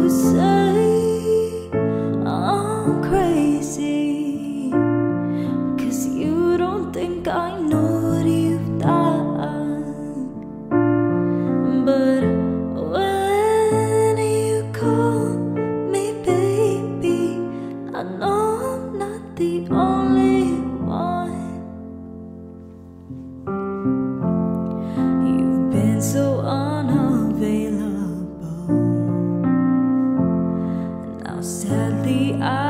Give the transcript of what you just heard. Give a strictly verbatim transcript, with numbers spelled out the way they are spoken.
you say I'm crazy, 'cause you don't think I know what you've done. But when you call me baby, I know I'm not the only one. You've been so unavailable. Now sadly I